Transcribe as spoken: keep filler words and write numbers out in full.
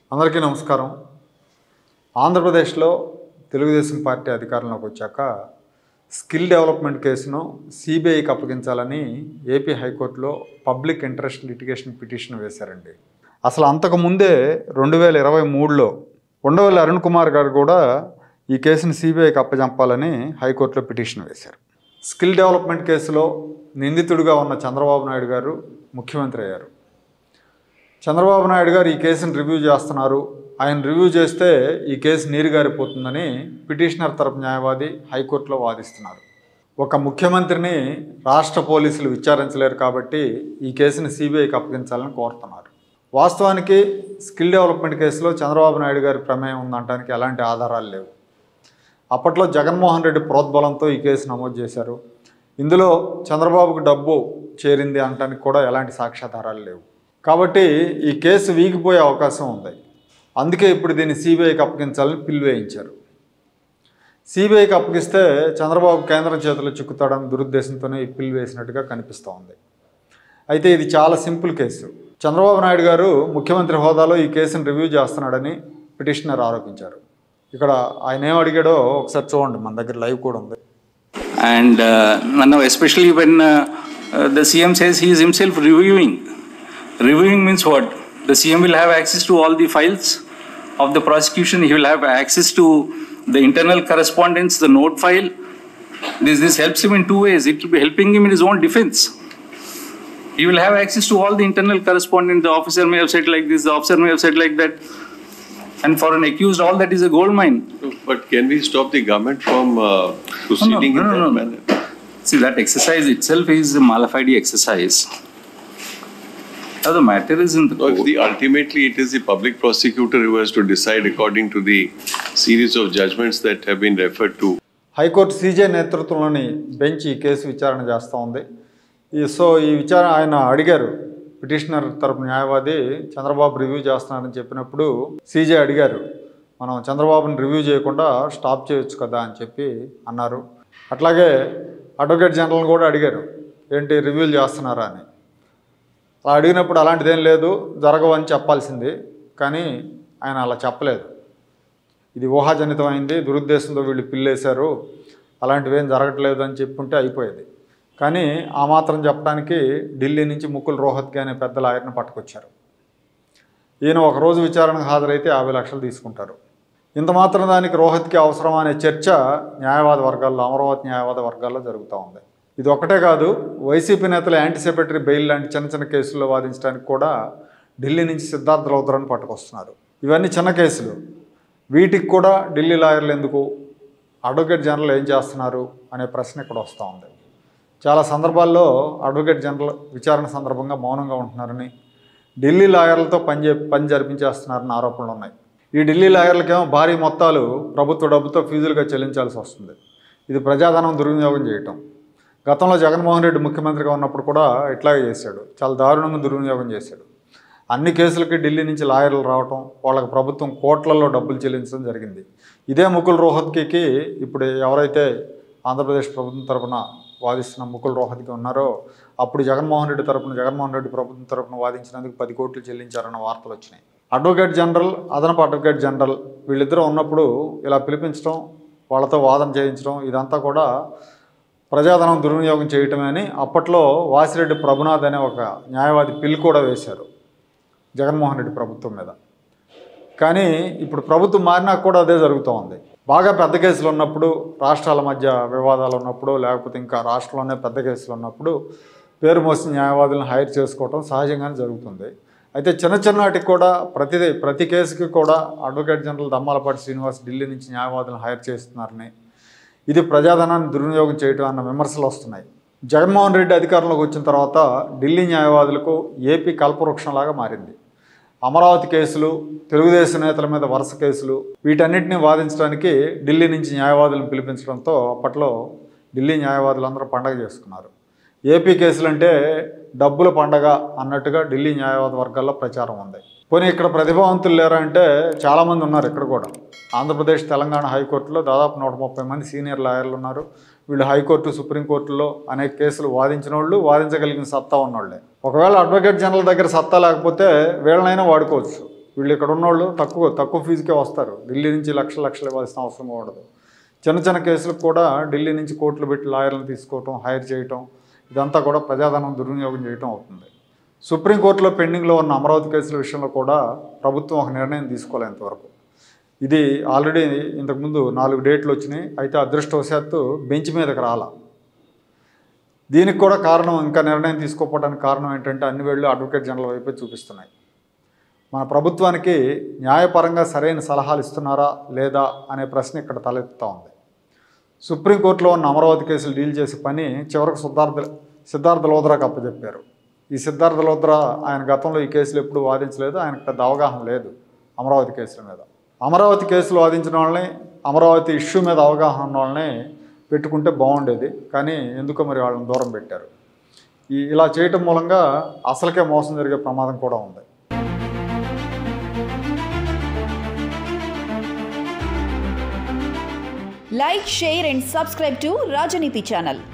అందరికీ నమస్కారం. ఆంధ్రప్రదేశ్లో తెలుగుదేశం పార్టీ అధికారంలోకి వచ్చాక స్కిల్ డెవలప్మెంట్ కేసును సిబిఐకి అప్పగించాలని ఏపీ హైకోర్టులో పబ్లిక్ ఇంట్రెస్ట్ లిటిగేషన్ పిటిషన్ వేశారండి. అసలు అంతకుముందే రెండు వేల ఇరవై మూడులో ఉండవల్లి అరుణ్ కుమార్ గారు కూడా ఈ కేసును సిబిఐకి అప్పజంపాలని హైకోర్టులో పిటిషన్ వేశారు. స్కిల్ డెవలప్మెంట్ కేసులో నిందితుడిగా ఉన్న చంద్రబాబు నాయుడు గారు ముఖ్యమంత్రి అయ్యారు. చంద్రబాబు నాయుడు గారు ఈ కేసును రివ్యూ చేస్తున్నారు. ఆయన రివ్యూ చేస్తే ఈ కేసు నీరుగారిపోతుందని పిటిషనర్ తరపు న్యాయవాది హైకోర్టులో వాదిస్తున్నారు. ఒక ముఖ్యమంత్రిని రాష్ట్ర పోలీసులు విచారించలేరు కాబట్టి ఈ కేసుని సిబిఐకి అప్పగించాలని కోరుతున్నారు. వాస్తవానికి స్కిల్ డెవలప్మెంట్ కేసులో చంద్రబాబు నాయుడు గారి ప్రమేయం ఉందనడానికి ఎలాంటి ఆధారాలు లేవు. అప్పట్లో జగన్మోహన్ రెడ్డి ప్రోద్బలంతో ఈ కేసు నమోదు చేశారు. ఇందులో చంద్రబాబుకు డబ్బు చేరింది అనడానికి కూడా ఎలాంటి సాక్ష్యాధారాలు లేవు. కాబట్టి ఈ కేసు వీగిపోయే అవకాశం ఉంది. అందుకే ఇప్పుడు దీన్ని సిబిఐకి అప్పగించాలని పిల్లు వేయించారు. సిబిఐకి అప్పగిస్తే చంద్రబాబు కేంద్రం చేతిలో చిక్కుతాడని దురుద్దేశంతోనే ఈ పిల్లు వేసినట్టుగా కనిపిస్తూ ఉంది. అయితే ఇది చాలా సింపుల్ కేసు. చంద్రబాబు నాయుడు గారు ముఖ్యమంత్రి హోదాలో ఈ కేసును రివ్యూ చేస్తున్నాడని పిటిషనర్ ఆరోపించారు. ఇక్కడ ఆయన ఏం అడిగాడో ఒకసారి చూడండి, మన దగ్గర లైవ్ కూడా ఉంది. అండ్ నన్ను especially when the CM says he is himself reviewing. Reviewing means what? The C M will have access to all the files of the prosecution. He will have access to the internal correspondence, the note file. This, this helps him in two ways. It will be helping him in his own defense. He will have access to all the internal correspondence. The officer may have said like this, the officer may have said like that. And for an accused, all that is a gold mine. But can we stop the government from uh, proceeding no, no, no, in that no, no. manner? See, that exercise itself is a mala fide exercise. Now the matter is in the No, court. if the, ultimately it is the public prosecutor who has to decide according to the series of judgments that have been referred to. High court CJ నేతృత్వంలోని bench ఈ case విచారణ చేస్తూ ఉంది. ఈ so ఈ విచారణ ఆయన అడిగారు, పిటిషనర్ తరపు న్యాయవాది చంద్రబాబు రివ్యూ చేస్తున్నారని చెప్పినప్పుడు సీజే అడిగారు, మనం చంద్రబాబుని రివ్యూ చేయకుండా స్టాప్ చేయొచ్చు కదా అని చెప్పి అన్నారు. అట్లాగే అడ్వకేట్ జనరల్ని కూడా అడిగారు, ఏంటి రివ్యూలు చేస్తున్నారా అని. అలా అడిగినప్పుడు అలాంటిదేం లేదు, జరగవని చెప్పాల్సింది, కానీ ఆయన అలా చెప్పలేదు. ఇది ఊహాజనితమైంది, దురుద్దేశంతో వీళ్ళు పిల్లేశారు, అలాంటివేం జరగట్లేదు అని చెప్పుంటే అయిపోయేది. కానీ ఆ మాత్రం చెప్పడానికి ఢిల్లీ నుంచి ముకుల్ రోహత్గి అనే పెద్ద లాయర్ని పట్టుకొచ్చారు. ఈయన ఒకరోజు విచారణకు హాజరైతే యాభై లక్షలు తీసుకుంటారు. ఇంత మాత్రం దానికి రోహత్గి అవసరం అనే చర్చ న్యాయవాద వర్గాల్లో, అమరావతి న్యాయవాద వర్గాల్లో జరుగుతూ ఉంది. ఇది ఒక్కటే కాదు, వైసీపీ నేతలు యాంటీసెపటరీ బెయిల్ లాంటి చిన్న చిన్న కేసుల్లో వాదించడానికి కూడా ఢిల్లీ నుంచి సిద్ధార్థ రౌద్రాన్ని పట్టుకొస్తున్నారు. ఇవన్నీ చిన్న కేసులు, వీటికి కూడా ఢిల్లీ లాయర్లు ఎందుకు, అడ్వకేట్ జనరల్ ఏం చేస్తున్నారు అనే ప్రశ్న ఇక్కడ వస్తూ ఉంది. చాలా సందర్భాల్లో అడ్వకేట్ జనరల్ విచారణ సందర్భంగా మౌనంగా ఉంటున్నారని, ఢిల్లీ లాయర్లతో పని పని జరిపించేస్తున్నారని ఆరోపణలు ఉన్నాయి. ఈ ఢిల్లీ లాయర్లకేమో భారీ మొత్తాలు ప్రభుత్వ డబ్బుతో ఫీజులుగా చెల్లించాల్సి వస్తుంది. ఇది ప్రజాధనం దుర్వినియోగం చేయటం. గతంలో జగన్మోహన్ రెడ్డి ముఖ్యమంత్రిగా ఉన్నప్పుడు కూడా ఇట్లాగే చేశాడు, చాలా దారుణంగా దుర్వినియోగం చేశాడు. అన్ని కేసులకి ఢిల్లీ నుంచి లాయర్లు రావటం, వాళ్ళకి ప్రభుత్వం కోట్లలో డబ్బులు చెల్లించడం జరిగింది. ఇదే ముకుల్ రోహత్గికి ఇప్పుడు ఎవరైతే ఆంధ్రప్రదేశ్ ప్రభుత్వం తరఫున వాదిస్తున్న ముకుల్ రోహత్గి ఉన్నారో, అప్పుడు జగన్మోహన్ రెడ్డి తరఫున జగన్మోహన్ రెడ్డి ప్రభుత్వం తరఫున వాదించినందుకు పది కోట్లు చెల్లించారన్న వార్తలు వచ్చినాయి. అడ్వకేట్ జనరల్, అదనపు అడ్వకేట్ జనరల్ వీళ్ళిద్దరూ ఉన్నప్పుడు ఇలా పిలిపించడం, వాళ్ళతో వాదన చేయించడం, ఇదంతా కూడా ప్రజాధనం దుర్వినియోగం చేయటమే అని అప్పట్లో వాసిరెడ్డి ప్రభునాథ్ అనే ఒక న్యాయవాది పిల్ కూడా వేశారు జగన్మోహన్ రెడ్డి ప్రభుత్వం మీద. కానీ ఇప్పుడు ప్రభుత్వం మారినా కూడా అదే జరుగుతూ ఉంది. బాగా పెద్ద కేసులు ఉన్నప్పుడు, రాష్ట్రాల మధ్య వివాదాలు ఉన్నప్పుడు, లేకపోతే ఇంకా రాష్ట్రంలోనే పెద్ద కేసులు ఉన్నప్పుడు పేరు మోసిన న్యాయవాదులను హైర్ చేసుకోవటం సహజంగానే జరుగుతుంది. అయితే చిన్న చిన్నటికి కూడా ప్రతి ప్రతి కేసుకి కూడా అడ్వకేట్ జనరల్ దమ్మాలపాటి శ్రీనివాస్ ఢిల్లీ నుంచి న్యాయవాదులను హైర్ చేస్తున్నారని, ఇది ప్రజాధనాన్ని దుర్వినియోగం చేయటం అన్న విమర్శలు వస్తున్నాయి. జగన్మోహన్ రెడ్డి అధికారంలోకి వచ్చిన తర్వాత ఢిల్లీ న్యాయవాదులకు ఏపీ కల్పవృక్షంలాగా మారింది. అమరావతి కేసులు, తెలుగుదేశం నేతల మీద వరుస కేసులు, వీటన్నిటిని వాదించడానికి ఢిల్లీ నుంచి న్యాయవాదులను పిలిపించడంతో అప్పట్లో ఢిల్లీ న్యాయవాదులందరూ పండగ చేసుకున్నారు. ఏపీ కేసులు అంటే డబ్బుల పండగ అన్నట్టుగా ఢిల్లీ న్యాయవాద వర్గాల్లో ప్రచారం ఉంది. పోనీ ఇక్కడ ప్రతిభావంతులు లేరా అంటే చాలామంది ఉన్నారు. ఇక్కడ కూడా ఆంధ్రప్రదేశ్ తెలంగాణ హైకోర్టులో దాదాపు నూట ముప్పై మంది సీనియర్ లాయర్లు ఉన్నారు. వీళ్ళు హైకోర్టు, సుప్రీంకోర్టులో అనేక కేసులు వాదించిన వాళ్ళు, వాదించగలిగిన సత్తా ఉన్నోళ్ళే. ఒకవేళ అడ్వకేట్ జనరల్ దగ్గర సత్తా లేకపోతే వీళ్ళనైనా వాడుకోవచ్చు. వీళ్ళు ఇక్కడ ఉన్నోళ్ళు తక్కువ తక్కువ ఫీజుకే వస్తారు, ఢిల్లీ నుంచి లక్షల లక్షలు ఇవ్వాల్సిన అవసరం ఉండదు. చిన్న చిన్న కేసులకు కూడా ఢిల్లీ నుంచి కోర్టులు పెట్టి లాయర్లను తీసుకోవటం, హైర్ చేయటం, ఇదంతా కూడా ప్రజాధనం దుర్వినియోగం చేయటం అవుతుంది. సుప్రీంకోర్టులో పెండింగ్లో ఉన్న అమరావతి కేసుల విషయంలో కూడా ప్రభుత్వం ఒక నిర్ణయం తీసుకోలేదు ఇంతవరకు. ఇది ఆల్రెడీ ఇంతకుముందు నాలుగు డేట్లు వచ్చినాయి, అయితే అదృష్టవశాత్తు బెంచ్ మీదకి రాలా. దీనికి కూడా కారణం, ఇంకా నిర్ణయం తీసుకోకపోవడానికి కారణం ఏంటంటే అన్ని వేళ్ళు అడ్వకేట్ జనరల్ వైపే చూపిస్తున్నాయి. మన ప్రభుత్వానికి న్యాయపరంగా సరైన సలహాలు ఇస్తున్నారా లేదా అనే ప్రశ్న ఇక్కడ తలెత్తుతూ ఉంది. సుప్రీంకోర్టులో ఉన్న అమరావతి కేసులు డీల్ చేసే పని చివరికి సిద్ధార్థ సిద్ధార్థ లోద్రాకు అప్పచెప్పారు. ఈ సిద్ధార్థ లోద్రా ఆయన గతంలో ఈ కేసులు ఎప్పుడు వాదించలేదు, ఆయనకు పెద్ద అవగాహన లేదు అమరావతి కేసుల మీద. అమరావతి కేసులు వాదించిన వాళ్ళని, అమరావతి ఇష్యూ మీద అవగాహన ఉన్న వాళ్ళని పెట్టుకుంటే బాగుండేది, కానీ ఎందుకో మరి వాళ్ళని దూరం పెట్టారు. ఈ ఇలా చేయటం మూలంగా అసలుకే మోసం జరిగే ప్రమాదం కూడా ఉంది. Like, share and subscribe to Rajaniti channel.